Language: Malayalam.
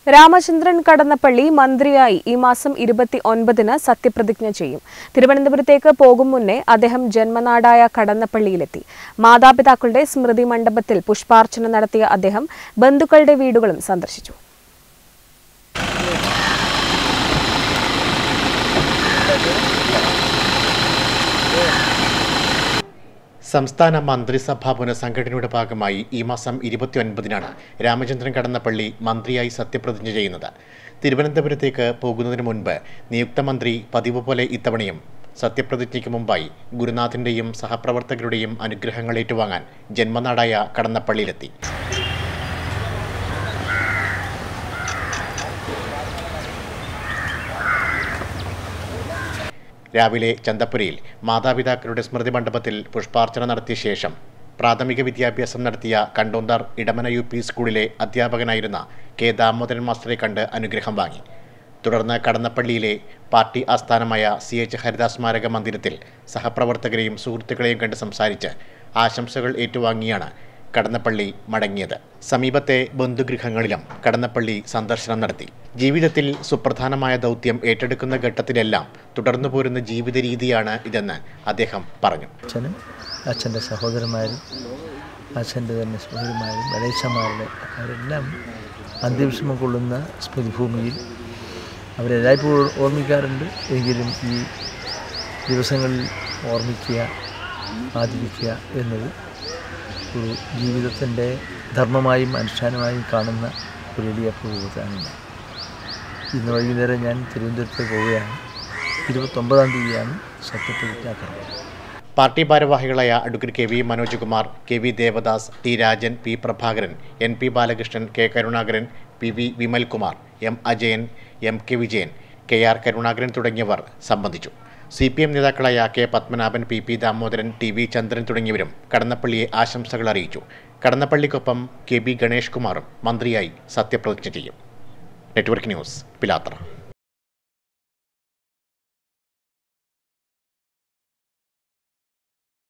രാമചന്ദ്രൻ കടന്നപ്പള്ളി മന്ത്രിയായി ഈ മാസം 29-ന് സത്യപ്രതിജ്ഞ ചെയ്യും. തിരുവനന്തപുരത്തേക്ക് പോകും മുന്നേ അദ്ദേഹം ജന്മനാടായ കടന്നപ്പള്ളിയിലെത്തി. മാതാപിതാക്കളുടെ സ്മൃതി മണ്ഡപത്തിൽ പുഷ്പാർച്ചന നടത്തിയ അദ്ദേഹം ബന്ധുക്കളുടെ വീടുകളും സന്ദർശിച്ചു. സംസ്ഥാന മന്ത്രിസഭാ പുനഃസംഘടനയുടെ ഭാഗമായി ഈ മാസം 29-നാണ് രാമചന്ദ്രൻ കടന്നപ്പള്ളി മന്ത്രിയായി സത്യപ്രതിജ്ഞ ചെയ്യുന്നത്. തിരുവനന്തപുരത്തേക്ക് പോകുന്നതിന് മുൻപ് നിയുക്ത മന്ത്രി പതിവ് പോലെ ഇത്തവണയും സത്യപ്രതിജ്ഞയ്ക്ക് മുമ്പായി ഗുരുനാഥന്റെയും സഹപ്രവർത്തകരുടെയും അനുഗ്രഹങ്ങൾ ഏറ്റുവാങ്ങാൻ ജന്മനാടായ കടന്നപ്പള്ളിയിലെത്തി. രാവിലെ ചന്തപ്പുരയിൽ മാതാപിതാക്കളുടെ സ്മൃതി മണ്ഡപത്തിൽ പുഷ്പാർച്ചന നടത്തിയ ശേഷം പ്രാഥമിക വിദ്യാഭ്യാസം നടത്തിയ കണ്ടോന്താർ ഇടമന UP സ്കൂളിലെ അധ്യാപകനായിരുന്ന കെ ദാമോദരൻ മാസ്റ്ററെ കണ്ട് അനുഗ്രഹം വാങ്ങി. തുടർന്ന് കടന്നപ്പള്ളിയിലെ പാർട്ടി ആസ്ഥാനമായ CH ഹരിദാസ് സ്മാരക മന്ദിരത്തിൽ സഹപ്രവർത്തകരെയും സുഹൃത്തുക്കളെയും കണ്ട് സംസാരിച്ച് ആശംസകൾ ഏറ്റുവാങ്ങിയാണ് കടന്നപ്പള്ളി മടങ്ങിയത്. സമീപത്തെ ബന്ധുഗൃഹങ്ങളിലും കടന്നപ്പള്ളി സന്ദർശനം നടത്തി. ജീവിതത്തിൽ സുപ്രധാനമായ ദൗത്യം ഏറ്റെടുക്കുന്ന ഘട്ടത്തിലെല്ലാം തുടർന്നു പോരുന്ന ജീവിത രീതിയാണ് ഇതെന്ന് അദ്ദേഹം പറഞ്ഞു. അച്ഛൻ്റെ സഹോദരന്മാരും അച്ഛൻ്റെ തന്നെ സഹോദരന്മാരും ഗണേശന്മാരുടെ അവരെല്ലാം അന്ത്യവിഷമം കൊള്ളുന്ന സ്മൃതിഭൂമിയിൽ അവരെല്ലായ്പ്പോഴും ഓർമ്മിക്കാറുണ്ട്. എങ്കിലും ഈ ദിവസങ്ങളിൽ ഓർമ്മിക്കുക, ആദരിക്കുക എന്നത് ഒരു ജീവിതത്തിൻ്റെ ധർമ്മമായും അനുഷ്ഠാനമായും കാണുന്ന ഒരു വലിയ പ്രവൃത്തിയാണ്. ഇന്ന് വൈകുന്നേരം ഞാൻ തിരുവനന്തപുരത്ത് പോവുകയാണ്. 29-ാം തീയതിയാണ് സത്യപ്രതിജ്ഞാകർമ്മം. പാർട്ടി ഭാരവാഹികളായ advocate KV Manoj Kumar, KV Devadas, T Rajan, P Prabhakaran, NP Balakrishnan, K Karunakaran, PV Vimalkumar, M Ajayan, MK Vijayan, KR Karunakaran തുടങ്ങിയവർ സംബന്ധിച്ചു. CPM നേതാക്കളായ K Padmanabhan, PP Damodaran, TV ചന്ദ്രൻ തുടങ്ങിയവരും കടന്നപ്പള്ളിയെ ആശംസകൾ അറിയിച്ചു. കടന്നപ്പള്ളിക്കൊപ്പം KB ഗണേഷ് കുമാറും മന്ത്രിയായി സത്യപ്രതിജ്ഞ ചെയ്യും. Network news, Pilathara.